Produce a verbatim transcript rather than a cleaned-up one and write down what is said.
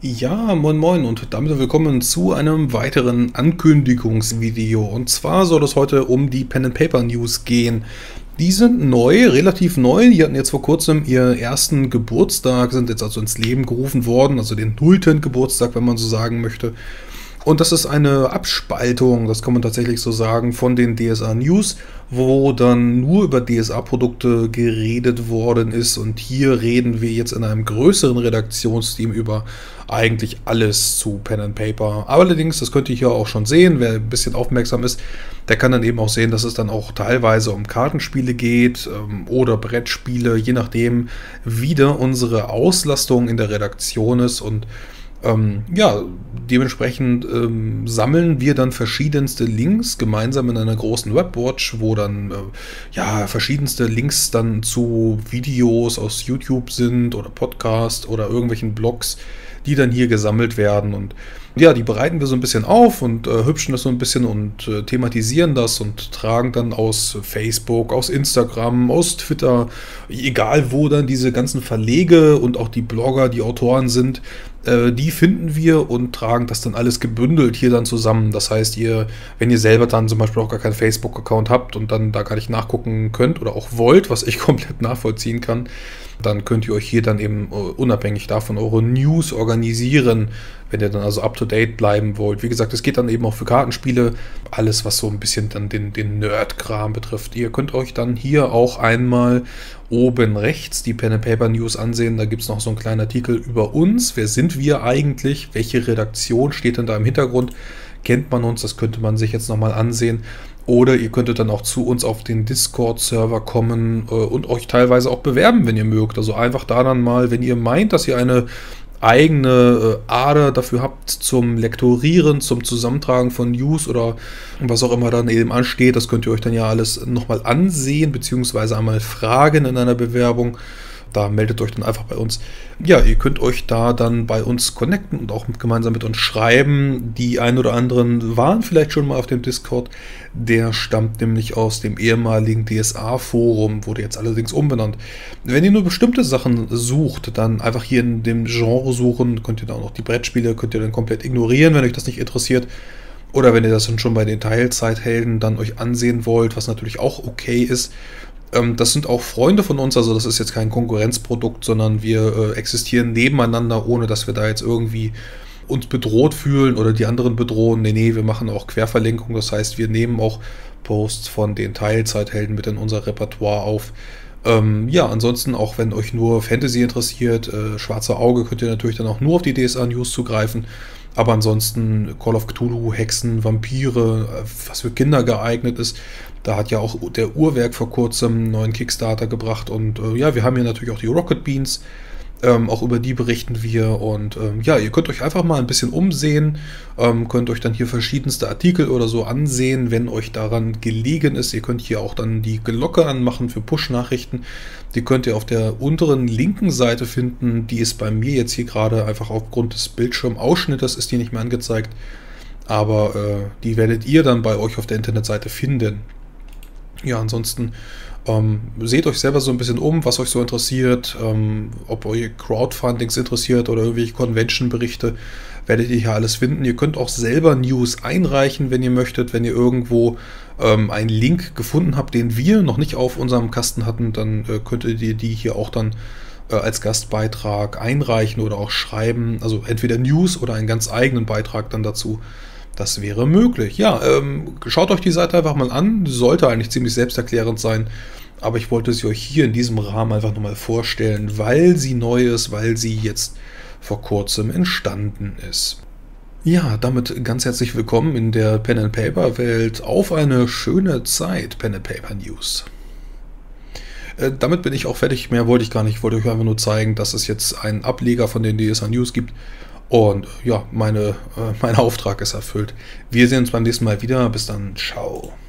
Ja, moin moin und damit willkommen zu einem weiteren Ankündigungsvideo. Und zwar soll es heute um die Pen and Paper News gehen. Die sind neu, relativ neu. Die hatten jetzt vor kurzem ihren ersten Geburtstag, sind jetzt also ins Leben gerufen worden, also den nullten Geburtstag, wenn man so sagen möchte. Und das ist eine Abspaltung, das kann man tatsächlich so sagen, von den D S A News, wo dann nur über D S A-Produkte geredet worden ist. Und hier reden wir jetzt in einem größeren Redaktionsteam über eigentlich alles zu Pen and Paper. Aber allerdings, das könnt ihr hier auch schon sehen, wer ein bisschen aufmerksam ist, der kann dann eben auch sehen, dass es dann auch teilweise um Kartenspiele geht ähm, oder Brettspiele, je nachdem, wie da unsere Auslastung in der Redaktion ist. Und Ähm, ja, dementsprechend ähm, sammeln wir dann verschiedenste Links gemeinsam in einer großen Webwatch, wo dann äh, ja verschiedenste Links dann zu Videos aus YouTube sind oder Podcast oder irgendwelchen Blogs, die dann hier gesammelt werden. Und ja, die bereiten wir so ein bisschen auf und äh, hübschen das so ein bisschen und äh, thematisieren das und tragen dann aus Facebook, aus Instagram, aus Twitter, egal wo dann diese ganzen Verlege und auch die Blogger, die Autoren sind, äh, die finden wir und tragen das dann alles gebündelt hier dann zusammen. Das heißt, ihr, wenn ihr selber dann zum Beispiel auch gar keinen Facebook-Account habt und dann da gar nicht nachgucken könnt oder auch wollt, was ich komplett nachvollziehen kann, dann könnt ihr euch hier dann eben uh, unabhängig davon eure News organisieren, wenn ihr dann also up-to-date bleiben wollt. Wie gesagt, es geht dann eben auch für Kartenspiele, alles was so ein bisschen dann den, den Nerd-Kram betrifft. Ihr könnt euch dann hier auch einmal oben rechts die Pen and Paper News ansehen. Da gibt es noch so einen kleinen Artikel über uns. Wer sind wir eigentlich? Welche Redaktion steht denn da im Hintergrund? Kennt man uns? Das könnte man sich jetzt nochmal ansehen. Oder ihr könntet dann auch zu uns auf den Discord-Server kommen äh, und euch teilweise auch bewerben, wenn ihr mögt. Also einfach da dann mal, wenn ihr meint, dass ihr eine eigene äh, Ader dafür habt zum Lektorieren, zum Zusammentragen von News oder was auch immer dann eben ansteht, das könnt ihr euch dann ja alles nochmal ansehen, beziehungsweise einmal fragen in einer Bewerbung. Da meldet euch dann einfach bei uns. Ja, ihr könnt euch da dann bei uns connecten und auch gemeinsam mit uns schreiben. Die ein oder anderen waren vielleicht schon mal auf dem Discord. Der stammt nämlich aus dem ehemaligen D S A-Forum, wurde jetzt allerdings umbenannt. Wenn ihr nur bestimmte Sachen sucht, dann einfach hier in dem Genre suchen. Könnt ihr da auch noch die Brettspiele, könnt ihr dann komplett ignorieren, wenn euch das nicht interessiert. Oder wenn ihr das dann schon bei den Teilzeithelden dann euch ansehen wollt, was natürlich auch okay ist. Das sind auch Freunde von uns, also das ist jetzt kein Konkurrenzprodukt, sondern wir äh, existieren nebeneinander, ohne dass wir da jetzt irgendwie uns bedroht fühlen oder die anderen bedrohen. Nee, nee, wir machen auch Querverlinkung, das heißt, wir nehmen auch Posts von den Teilzeithelden mit in unser Repertoire auf. Ähm, ja, ansonsten, auch wenn euch nur Fantasy interessiert, äh, Schwarze Auge, könnt ihr natürlich dann auch nur auf die D S A-News zugreifen. Aber ansonsten Call of Cthulhu, Hexen, Vampire, was für Kinder geeignet ist. Da hat ja auch der Uhrwerk vor kurzem einen neuen Kickstarter gebracht. Und äh, ja, wir haben hier natürlich auch die Rocket Beans. Ähm, auch über die berichten wir. Und ähm, ja, ihr könnt euch einfach mal ein bisschen umsehen. Ähm, könnt euch dann hier verschiedenste Artikel oder so ansehen, wenn euch daran gelegen ist. Ihr könnt hier auch dann die Glocke anmachen für Push-Nachrichten. Die könnt ihr auf der unteren linken Seite finden. Die ist bei mir jetzt hier gerade einfach aufgrund des Bildschirmausschnittes ist die nicht mehr angezeigt. Aber äh, die werdet ihr dann bei euch auf der Internetseite finden. Ja, ansonsten ähm, seht euch selber so ein bisschen um, was euch so interessiert, ähm, ob euch Crowdfundings interessiert oder irgendwelche Convention-Berichte, werdet ihr hier alles finden. Ihr könnt auch selber News einreichen, wenn ihr möchtet. Wenn ihr irgendwo ähm, einen Link gefunden habt, den wir noch nicht auf unserem Kasten hatten, dann äh, könntet ihr die hier auch dann äh, als Gastbeitrag einreichen oder auch schreiben. Also entweder News oder einen ganz eigenen Beitrag dann dazu. Das wäre möglich. Ja, ähm, schaut euch die Seite einfach mal an. Sollte eigentlich ziemlich selbsterklärend sein. Aber ich wollte sie euch hier in diesem Rahmen einfach nochmal vorstellen, weil sie neu ist, weil sie jetzt vor kurzem entstanden ist. Ja, damit ganz herzlich willkommen in der Pen and Paper Welt. Auf eine schöne Zeit, Pen and Paper News. Äh, damit bin ich auch fertig. Mehr wollte ich gar nicht. Ich wollte euch einfach nur zeigen, dass es jetzt einen Ableger von den D S A News gibt. Und ja, meine, äh, mein Auftrag ist erfüllt. Wir sehen uns beim nächsten Mal wieder. Bis dann. Ciao.